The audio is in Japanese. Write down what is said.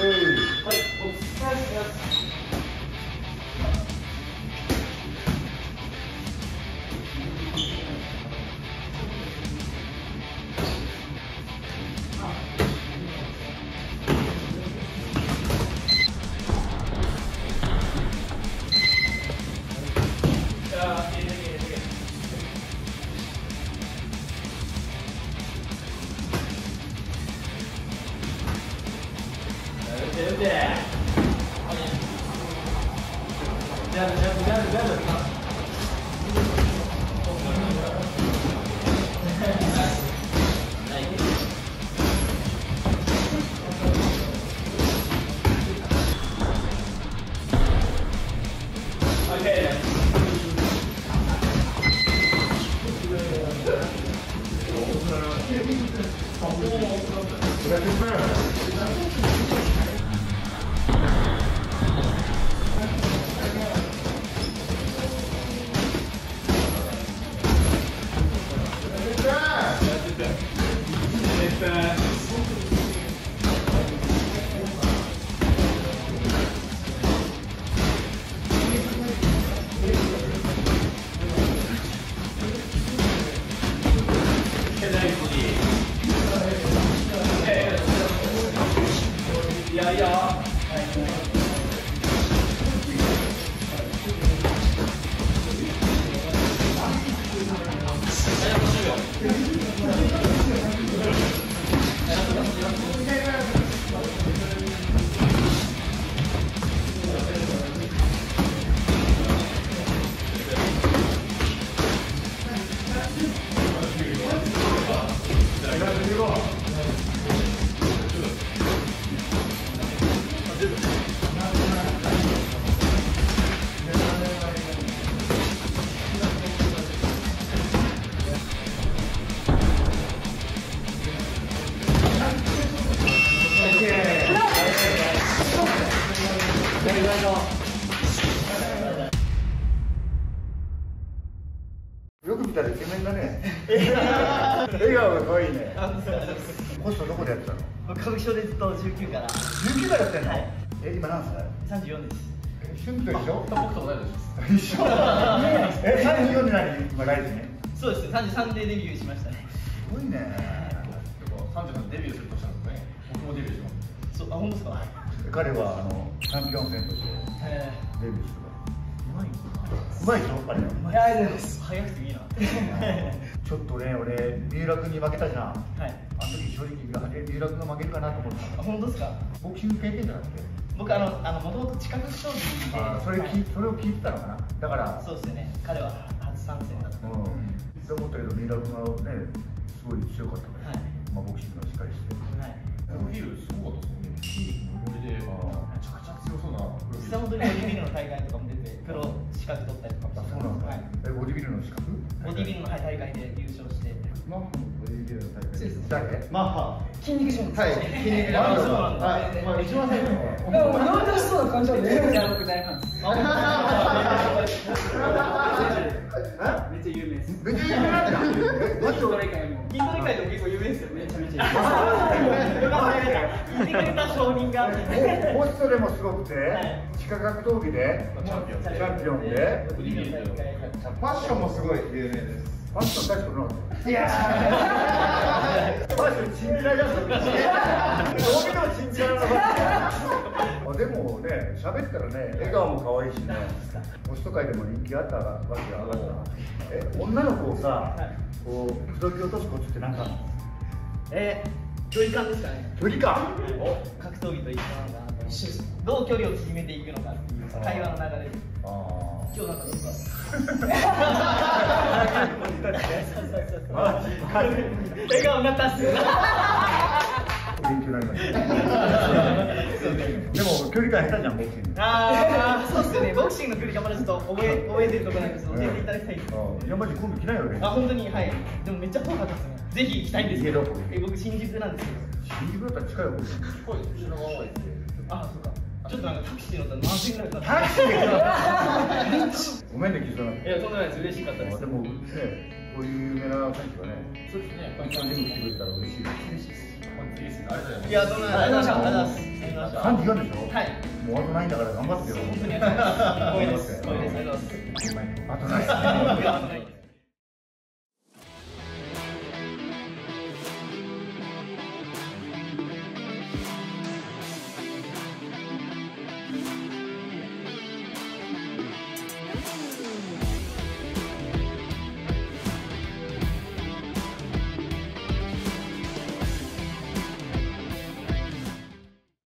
よく見たらイケメンだね。笑顔が可愛いね。ホストどこでやってたの？ 僕歌舞伎町でずっと19から。 19からやってんの？ はい、 今何歳 ？34です。 俊と一緒？ 僕と同い年です。 一緒。34で何？今ライズね。 そうです。33でデビューしましたね。 すごいね。 33でデビューするとしたんですね。僕もデビューします。 そう、あ、本当ですか？ 彼はチャンピオン戦としてデビューする。うまいでしょ、あれ。 いや、でも早くていいな。 ちょっとね、俺三浦君に負けたじゃん。 はい。 あの時正直三浦君が負けるかなと思った。 あ、本当ですか？ ボクシング経験じゃなくて。 僕もともと近く将棋で。 それを聞いてたのかな。だから。 そうですよね。彼は初参戦だった。 そう思ったけど三浦君はね、すごい強かったから。まあボクシングがしっかりして。 はい。 プロフィールすごかったですね。筋肉もりで、めちゃくちゃ強そうなプロフィール。 実際本当にボディビルの大会とかも出て、プロ資格取ったりとか。 そうなんだ。ボディビルの資格？ ボディビルの大会で優勝して。 マッハのボディビルの大会。誰？ マッハ。 筋肉種目。 はい。筋肉種目。 まあ一番最初の。 なんでそうな感じなんで。 いや、僕大ファンです。めっちゃ有名です。 めっちゃ有名なんだ。 筋トレ界でも結構有名ですよ。めちゃめちゃ。言ってくれた証人が。 ホストでもすごくて、地下格闘技でチャンピオンで、 ボディビルで。 ファッションもすごい有名です。 ファッション大好きなの。 いやファッションチンチラじゃん。どう見てもチンチラなの。でもね、喋ったらね、笑顔も可愛いしね。ホスト界でも人気あったわけがあった。女の子をさ、こう口説き落とすコツって何かあるの？ 距離感ですかね。 距離感。 格闘技と一緒なのかなと思って。どう距離を縮めていくのかっていう会話の流れで。今日なんかどうか。笑顔になったっすよ。 勉強になりました。でも距離感下手じゃん、ボクシング。 そうっすよね。ボクシングの距離感まだちょっと覚えてるところなんですけど、教えていただきたいです。 いや、マジ今度来ないよね。 あ、本当に、はい。でもめっちゃ遠かったですね。ぜひ行きたいんですけど。僕新宿なんですけど。 新宿だったら近いよ。 近いです。品川駅で。 あ、そうか。ちょっとなんかタクシー乗ったら何千円ぐらいかかタクシーで来た。ごめんね、気づかなくて。 いや、とんでもないです。嬉しかったです。 でもね、こういう有名な選手がね、 そうですね。 ジム来てくれたら嬉しい。 嬉しいです。ありがとうございます。 いや、どうもありがとうございました。ありがとうございます。 ました。 34でしょ。 はい。 もうあとないんだから頑張ってよ。 本当にありがとうございます。光栄です。光栄です。ありがとうございます。 あとないですね。